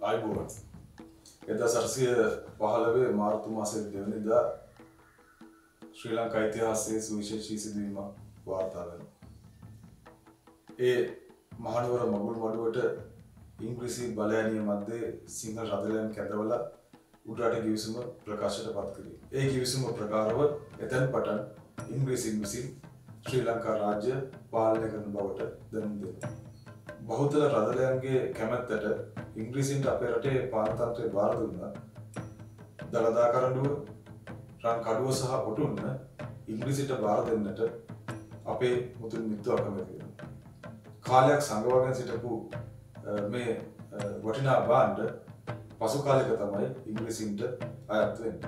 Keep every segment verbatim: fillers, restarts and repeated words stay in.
ආයුබෝවන්. එක්දාස් අටසිය පහළොව මාර්තු මාසයේ දෙවනිදා ශ්‍රී ලංකා ඉතිහාසයේ සුවිශේෂී සිදුවීමක් වාර්තා වෙනවා. ඒ මහනුවර මගුල් මඩුවට ඉංග්‍රීසි බලයනිය මැද්දේ සිංහල රදලයන් කැඳවලා උඩරට ගිවිසුම ප්‍රකාශයට පත් කළේ. ඒ ගිවිසුම ප්‍රකාරව එතෙන් පටන් ඉංග්‍රීසින් විසින් ශ්‍රී ලංකා රාජ්‍ය පාලනය කරන බවට දැනුම් දෙනවා. බහුතල රදලයන්ගේ කැමැත්තට ඉංග්‍රීසින්ට අපේ රටේ පාලනතන්ත්‍රය බාර දුන්නා. දළදා කරඬුව, රන් කඩුව සහ ඔටුන්න ඉංග්‍රීසිට බාර දෙන්නට අපේ මුතුන් මිත්තු අකමැති වෙනවා. කාලයක් සංගවාගෙන සිටපු මේ වටිනා භාණ්ඩ පසු කාලයක තමයි ඉංග්‍රීසින්ට අයත් වෙන්නේ.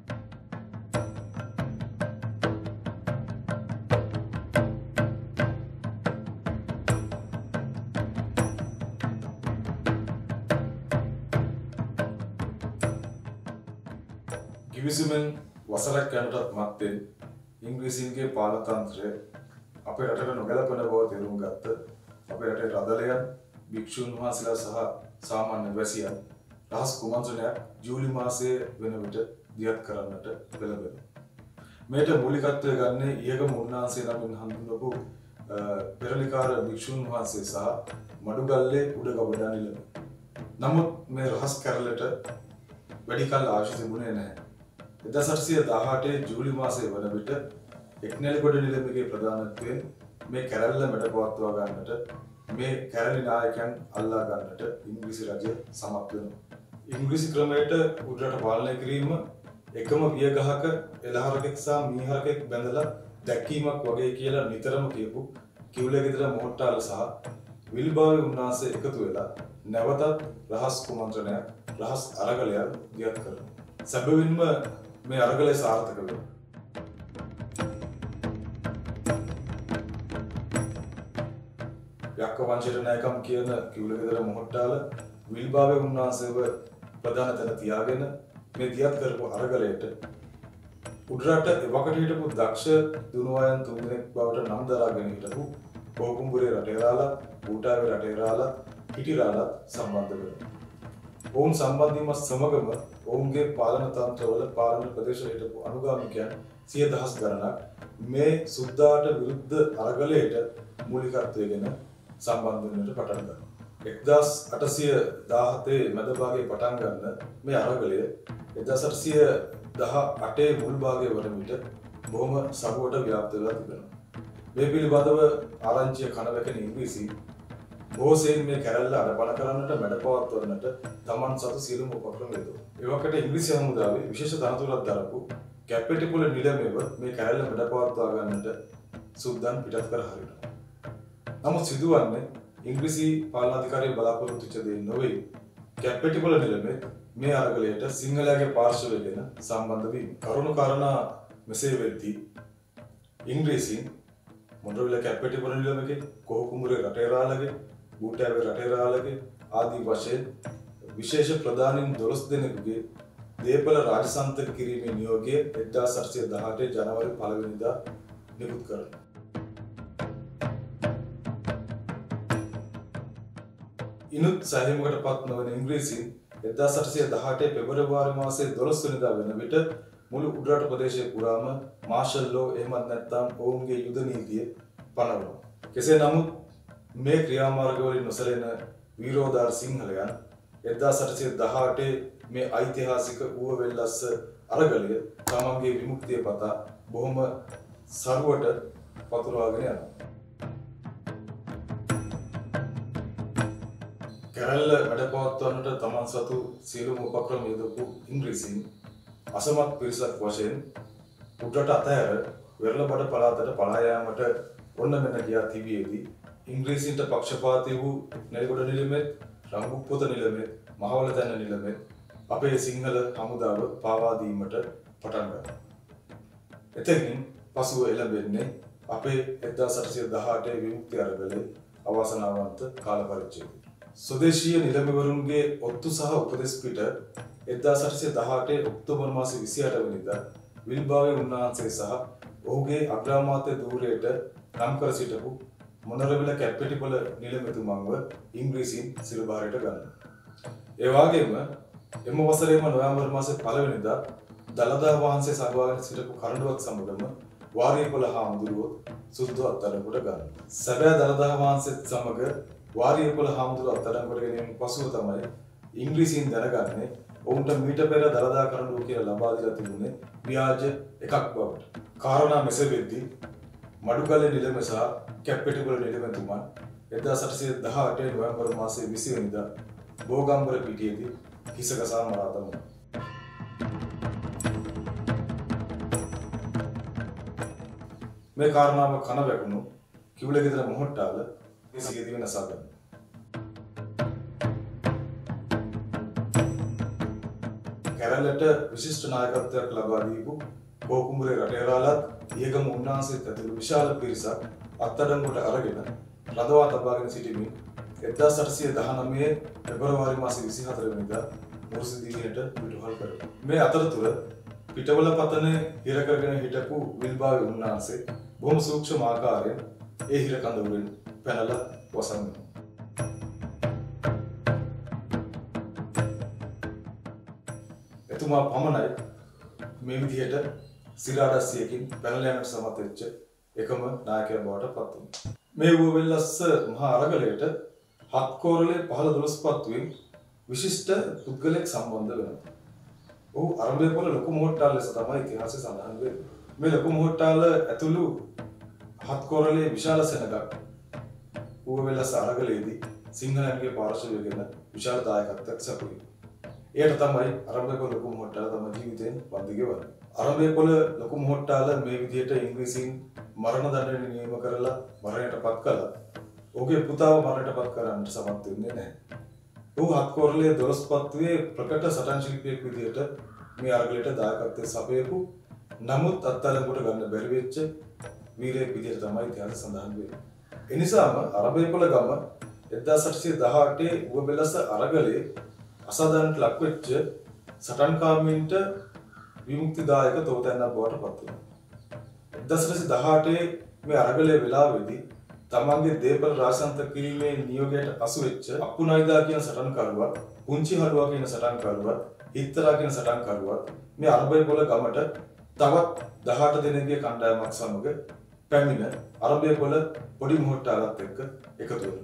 ගිවිසුමෙන් වසරක් යනටත් මත්තෙන් ඉංග්‍රීසින්ගේ පාලනතන්ත්‍රය අපේ රටට නොගැලපෙන බව තේරුම් ගත්ත අපේ රටේ රදලයන්, භික්ෂුන් වහන්සේලා සහ සාමාන්‍ය වැසියන් රහස් කුමන්ත්‍රණයක් ජූලි මාසයේ වෙන විට දියත් කරන්නට පෙළඹෙනවා. මේට මූලිකත්වය ගන්නේ ඊයගම උන්වහන්සේ නමින් හඳුන්වපු පෙරලිකාර භික්ෂුන් වහන්සේ සහ මඩුගල්ලේ උඩගබඩා නිලම. නමුත් මේ රහස් කැරළට වැඩි කල අවශ්‍ය තිබුණේ නැහැ. එක්දාස් අටසිය දහඅටේ ජූලි මාසයේ වන විට එක්නැලිගොඩ නිලමේ ප්‍රධානත්වයෙන් මේ කැරැල්ල මැඩපවත්වා ගන්නට මේ කැරළි නායකයන් අල්ලා ගන්නට ඉංග්‍රීසි රජය සමත් වෙනවා. ඉංග්‍රීසි ක්‍රමයට උඩරට පාලනය කිරීම එකම වියගහක එළහරකෙක් සහ මීහරකෙක් බැඳලා දැක්වීමක් වගේ කියලා නිතරම කියපු කිව්ලේ ගෙදර මොහොට්ටාල සහ විල්බාවේ උන්වහන්සේ එකතු වෙලා නැවතත් රහස් කුමන්ත්‍රණයක්, රහස් අරගලයක් දියත් කරනවා. සැබවින්ම මේ අරගලය සාර්ථක වෙනවා. යක්ක වංශයට නෑකම් කියන කිව්ලේ ගෙදර මොහොට්ටාල විල්බාවේ උන්වහන්සේව ප්‍රධාන තැන තියාගෙන මේ දියත් කරපු අරගලයට උඩරට එවකට හිටපු දක්ෂ දුනුවායන් තුන්දෙනෙක් බවට නම් දරාගෙන හිටපු බෝකුම්බුරේ රටේරාලා, ඌටාවේ රටේරාලා, හිටිරාලා සම්බන්ධ වෙනවා. ඔවුන් සම්බන්ධ වීම සමගම ඔවුන්ගේ පාලන තන්ත්‍රවල පාලන ප්‍රදේශවල හිටපු අනුගාමිකයන් සිය දහස් ගණනක් මේ සුද්දාට විරුද්ධ අරගලයට මූලිකත්වයෙන් සම්බන්ධ වෙන්නට පටන් ගන්නවා. එක්දාස් අටසිය දහහතේ මැද භාගයේ පටන් ගන්න මේ අරගලය එක්දාස් අටසිය දහඅටේ මුල් භාගයේ වන විට බොහොම සරුවට ව්‍යාප්ත වෙලා තිබෙනවා. මේ පිළිබඳව ආරංචිය කනවැකෙන ඉංග්‍රීසි බොහෝසෙයින් මේ කැරැල්ල අඩපණ කරන්නට මැඩපවත්වන්නට තමන් සතු සියලුම උපක්‍රම යෙදුවා. එවකට ඉංග්‍රීසි හමුදාවේ විශේෂ තනතුරක් දරපු කැප්පෙටිපොළ නිලමේව මේ කැරැල්ල මැඩපවත්වා ගන්නට සුද්දන් පිටත් කර හරිනවා. නමුත් සිදුවන්නේ ඉංග්‍රීසි පාලනාධිකාරිය බලාපොරොත්තු වෙච්ච දේ නොවේ. කැප්පෙටිපොළ නිලමේ මේ අරගලයට සිංහලයාගේ පාර්ශවයෙන් සම්බන්ධ වීම. කරුණු කාරණා මෙසේ වෙද්දී ඉංග්‍රීසින් මොණරවිල කැප්පෙටිපොළ නිලමේ, කොහුකුඹුරේ රටේරාලගේ, බූටාවේ රටේරාලගේ ආදී වශයෙන් විශේෂ ප්‍රධානීන් දොළොස් දෙනෙකුගේ දේපල රාජසන්තක කිරීමේ නියෝගය එක්දාස් අටසිය දහඅටේ ජනවාරි පළවෙනිදා නිකුත් කරනවා. ඉනුත් සෑහීමකට පත් නොවන ඉංග්‍රීසින් එක්දාස් අටසිය දහඅටේ පෙබරවාරි මාසයේ දොළොස් වෙනිදා වෙන විට මුළු උඩරට ප්‍රදේශයේ පුරාම මාෂල් ලෝ එහෙමත් නැත්නම් ඔවුන්ගේ යුද නීතිය පනවනවා. කෙසේ නමුත් මේ ක්‍රියාමාර්ගවලින් නොසැලෙන වීරෝදාර සිංහලයන් එක්දාස් අටසිය දහඅටේ මේ ඓතිහාසික ඌව වෙල්ලස්ස අරගලය තමන්ගේ විමුක්තිය පතා බොහොම සරුවට පතුරවාගෙන යනවා. කැරැල්ල වැඩපවත්වන්නට තමන් සතු සියලුම උපක්‍රම යොදපු ඉංග්‍රීසින් අසමත් පිරිසක් වශයෙන් උඩරට අතහැර වෙරළබඩ පළාතට පලා යාමට ඔන්න මෙන්න ගියා තිබියේදී ඉංග්‍රීසින්ට පක්ෂපාතී වූ නැලිගොඩ නිලමේත්, රංගුප්පොත නිලමේත්, මහවලතැන්න නිලමේත් අපේ සිංහල හමුදාව පාවා දීමට පටන් ගත්තා. එතකින් පසුව එළඹෙන්නේ අපේ එක්දාස් අටසිය දහඅටේ විමුක්ති අරගලේ අවසනාවන්ත කාල පරිච්ඡේදය. ස්වදේශීය නිලමවරුන්ගේ ඔත්තු සහ උපදෙස් පිට එක්දාස් අටසිය දහඅටේ ඔක්තෝබර් මාසයේ විසිඅට වෙනිදා විල්බාවේ උන්වහන්සේ සහ ඔහුගේ අග්‍රාමාත්‍ය ධූරයට නම් කර සිටපු මොණරවිල කැප්පෙටිපොළ නිලමේතුමන්ව ඉංග්‍රීසින් සිරබාරයට ගන්නවා. ඒ වගේම එම වසරේම නොවැම්බර් මාසේ පළවෙනිදා දළදා වහන්සේ සඟවාගෙන සිටපු කරඬුවත් සමගම වාරියපොළ හාමුදුරුවෝ සුද්ධ අත්අඩංගුවට ගන්නවා. සැබෑ දළදා වහන්සේත් සමග වාරියපොළ හාමුදුරුවෝ අත්අඩංගුවට ගැනීම පසුව තමයි ඉංග්‍රීසියෙන් දැනගන්නේ ඔවුන්ට මීට පෙර දළදා කරඬුව කියලා ලබා දීලා තිබුණේ ව්‍යාජ එකක් බවට. කාරණා මෙසේ වෙද්දී මඩුගල්ලේ නිලම සහ කැප්පෙටිපොළ නිලමතුමන් එක්දාස් අටසිය දහඅට නොවැම්බර් මාසයේ විසි වෙනිදා බෝගම්බර පිටියේදී හිසගසා මරා දමනවා. මේ කාරණාව කන වැටුණු කිවුලගෙදර මොහොට්ටාල සියදිවි නසා ගන්නවා. කැරළට විශිෂ්ට නායකත්වයක් ලබා දීපු බෝකුඹුරේ රටේරාලත් ඊගම උන්වහන්සේත් ඇතුළු විශාල පිරිසක් අත්අඩංගුවට අරගෙන රඳවා තබාගෙන සිටිමින් එක්දාස් අටසිය දහනවය පෙබරවාරි මාසේ විසිහතර වෙනිදා මුර්සිදීනියට පිටුහල් කරනවා. මේ අතරතුර පිටවල පතන හිර කරගෙන හිටපු විල්බාවේ උන්වහන්සේ බොහොම සූක්ෂම ආකාරයෙන් ඒ හිර කඳවුරෙන් පැනලා වසන්නවා. එතුමා පමණයි මේ විදිහට සිරාඩස්සියකින් පැනලා යන්නට සමත් වෙච්ච එකම නායකයා බවට පත් වුණා. මේ ඌවෙල්ලස්ස මහා අරගලයට හත් කෝරළේ පහළ දොළොස් පත්තුවෙන් විශිෂ්ට පුද්ගලෙක් සම්බන්ධ වෙනවා. ඔහු අරඹේපොළ ලොකු මොහොට්ටාල ලෙස තමයි ඉතිහාසයේ සඳහන් වෙන්නේ. මේ ලොකු මොහොට්ටාල ඇතුළු හත් කෝරළේ විශාල සෙනගක් ඌවෙල්ලස්ස අරගලයේදී සිංහලයන්ගේ පාර්ශවයෙන් විශාල දායකත්වයක් සැපයුවා. එයට තමයි අරඹේපොළ ලොකු මොහොට්ටාල තම ජීවිතයෙන් වන්දි ගෙවන්නේ. අරඹේපොළ ලොකු මොහොට්ටාල මේ විදිහට ඉංග්‍රීසින් මරණ දඬුවම නියම කරලා මරණයට පත් කළා. ඔහුගේ පුතාව මරණයට පත් කරන්නට සමත් වෙන්නේ නැහැ. ඔහු හත් කෝරළේ දොළොස් පත්තුවේ ප්‍රකට සටන් ශිල්පියෙක් විදිහට මේ අරගලයට දායකත්වයේ සපයපු නමුත් අත්අඩංගුවට ගන්න බැරි වෙච්ච වීරයෙක් විදිහට තමයි ඉතිහාසය සඳහන් වෙන්නේ. ඒ නිසාම අරඹේපොළ ගම එක්දාස් අටසිය දහඅටේ ඌවබෙලස අරගලේ අසාධාරණට ලක් වෙච්ච සටන්කාමීන්ට විමුක්තිදායක තෝතැන්නක් බවට පත් වුණා. එක්දාස් අටසිය දහඅටේ මේ අරගලයේ වෙලාවේදී තමන්ගේ දේපල රාශාන්ත කිරීමේ නියෝගයට අසු වෙච්ච අප්පුනයිදා කියන සටන්කරුවත්, පුංචි හඩුවා කියන සටන්කරුවත්, හිත්තරා කියන සටන්කරුවත් මේ අරඹේපොළ ගමට තවත් දහඅට දෙනෙක්ගේ කණ්ඩායමක් සමග පැමිණ අරඹේපොළ පොඩි මොහොට්ටාලත් එක්ක එකතු වෙනවා.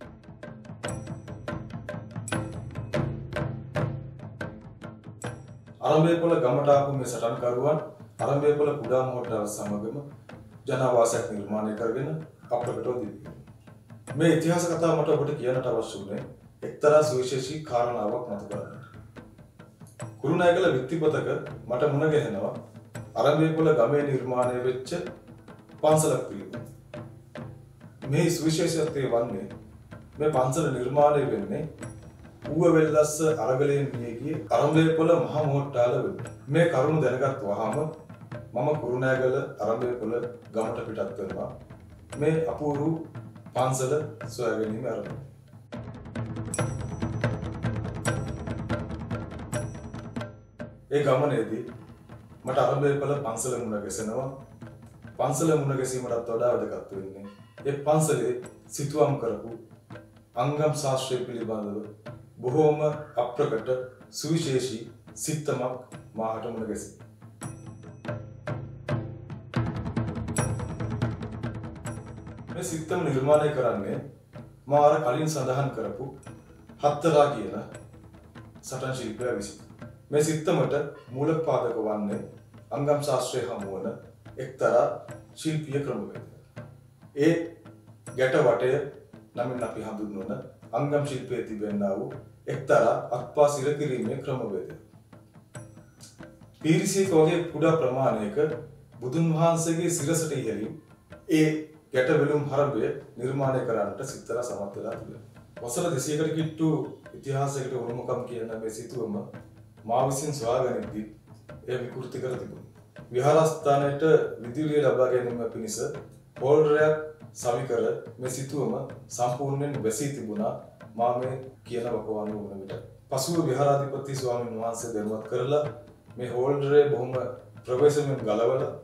අරඹේපොළ ගමට ආපු මේ සටන්කරුවන් අරඹේපොළ කුඩා මොහොට්ටාල සමගම ජනාවාසයක් නිර්මාණය කරගෙන අප්‍රකටව දිවිගෙනවා. මේ ඉතිහාස කතාව මට ඔබට කියන්නට අවශ්‍ය වුණේ එක්තරා සුවිශේෂී කාරණාවක් මත කරගන්න. කුරුණෑගල විත්තිපතක මට මුණ ගැහෙනවා අරඹේපොළ ගමේ නිර්මාණය වෙච්ච පන්සලක් පිළිබඳ. මේ සුවිශේෂත්වය වන්නේ මේ පන්සල නිර්මාණය වෙන්නේ ඌවවෙල්ලස්ස අරගලයෙන් මිය ගිය අරඹේපොළ මහ මොහොට්ටාල වෙන්නේ. මේ කරුණ දැනගත් වහම මම කුරුණෑගල අරඹේපොළ ගමට පිටත් වෙනවා. මේ අපූරු පන්සල සොයා ගැනීම ආරම්භ. ඒ ගමනේදී මට අරඹේපොළ පන්සල මුණ ගැසෙනවා. පන්සල මුණ ගැසීමටත් වඩා වැදගත් වෙන්නේ ඒ පන්සලේ සිතුවම් කරපු අංගම් ශාස්ත්‍රය පිළිබඳව බොහෝම අප්‍රකට සුවිශේෂී සිත්තමක් මාහට මුණ ගැසී. මේ සිත්තම නිර්මාණය කරන්නේ මා අර කලින් සඳහන් කරපු හත්තරා කියන සටන් ශිල්පියා විසින්. මේ සිත්තමට මූල පාදක වන්නේ අංගම් ශාස්ත්‍රයේ හමුවන එක්තරා ශිල්පීය ක්‍රමවේදයක්. ඒ ගැට වටය නමින් අපි හඳුන්වන අංගම් ශිල්පයේ තිබෙනා වූ එක්තරා අත්පා සිර කිරීමේ ක්‍රමවේදයක්. පීරිසියක වගේ කුඩා ප්‍රමාණයක බුදුන් වහන්සේගේ සිරසට ඉහළින් ඒ ගැට වෙලුම් හරඹය නිර්මාණය කරන්නට සිත්තලා සමත් වෙලා තිබෙනවා. වසර දෙසීයකට කිට්ටු ඉතිහාසයකට උරුමකම් කියන මේ සිතුවම මා විසින් සොයාගනිද්දී එය විකෘති කර තිබුණා. විහාරස්ථානයට විදුලිය ලබා ගැනීම පිණිස හෝල්ඩරයක් සවි කර මේ සිතුවම සම්පූර්ණයෙන් වැසී තිබුණා මා මේ කියන වකවානුව වුණ විට. පසුව විහාරාධිපති ස්වාමීන් වහන්සේ දැනුවත් කරලා මේ හෝල්ඩරේ බොහොම ප්‍රවේශමෙන් ගලවලා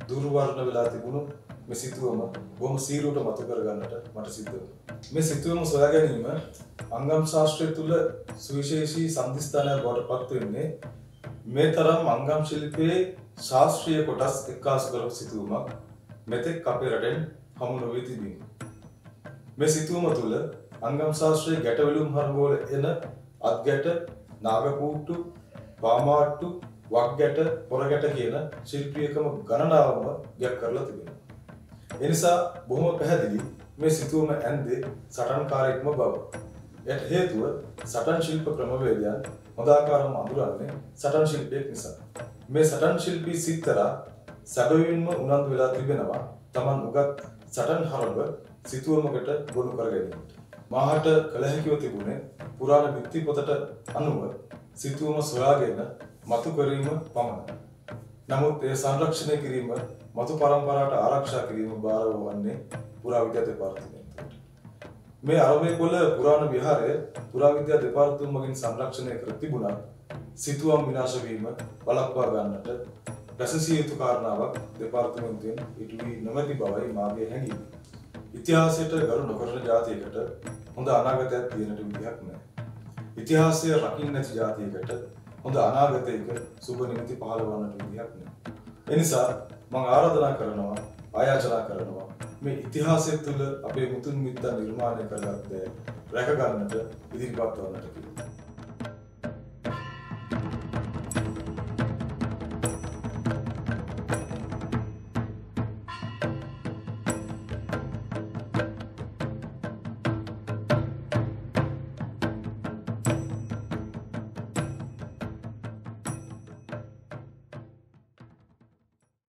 දුර්වර්ණ වෙලා තිබුණු මේ සිතුවම බොහොම සීරුවට මතු කර ගන්නට මට සිද්ධ වුණා. මේ සිතුවම සොයා ගැනීම අංගම් ශාස්ත්‍රය තුළ සුවිශේෂී සම්දිස්ථානයක් බවට පත් වෙන්නේ මේ තරම් අංගම් ශිල්පයේ ශාස්ත්‍රීය කොටස් එක්කාසු කරපු සිතුවමක් මෙතෙක් අපේ රටෙන් හමු නොවී තිබීම. මේ සිතුවම තුළ අංගම් ශාස්ත්‍රයේ ගැටවලුම් හරවල එන අත්ගැට, නාගපූට්ටු, පාමාට්ටු, වක්ගැට, පොරගැට කියන ශිල්පීයකම ගණනාවම ගැක් කරලා තිබෙනවා. ඒ නිසා බොහොම පැහැදිලි මේ සිතුවම ඇන්දේ සටන්කාරීත්ම බව. එයට හේතුව සටන් ශිල්ප ක්‍රමවේදයන් හොඳ ආකාරව අඳුරන්නේ සටන් ශිල්පයක් නිසා. මේ සටන් ශිල්පී සිත්තරා සැබවින්ම උනන්දු වෙලා තිබෙනවා Taman උගත් සටන් හරව සිතුවමකට ගොනු කර ගැනීමට. මාහට කළ හැකිව තිබුණේ පුරාණ විත්ති පොතට අනුව සිතුවම සොයාගෙන මතු කිරීම පමණයි. නමුත් ඒ සංරක්ෂණය කිරීම මතු පරම්පරාවට ආරක්ෂා කිරීම බාර වන්නේ පුරාවිද්‍යා දෙපාර්තමේන්තුවට. මේ අරබේකොළ පුරාණ විහාරය පුරාවිද්‍යා දෙපාර්තමේන්තුව මගින් සංරක්ෂණය කර තිබුණා. සිතුවම් විනාශ වීම වළක්වා ගන්නට රැසසිය යුතු කාරණාවක් දෙපාර්තමේන්තුවෙන් ඉටු වී නොමැති බවයි මාගේ හැඟීම. ඉතිහාසයට ගරු නොකරන ජාතියකට හොඳ අනාගතයක් තියෙනට විදිහක් නැහැ. ඉතිහාසය රකින්න නැති ජාතියකට හොඳ අනාගතයක සුබ නිමිති පහළ වන්නට විදිහක් නැහැ. ඒ නිසා මම ආරාධනා කරනවා, ආයාචනා කරනවා මේ ඉතිහාසය තුළ අපේ මුතුන් මිත්තන් නිර්මාණය කරගත්ත රැක ගන්නට ඉදිරිපත් වන්නට කියලා.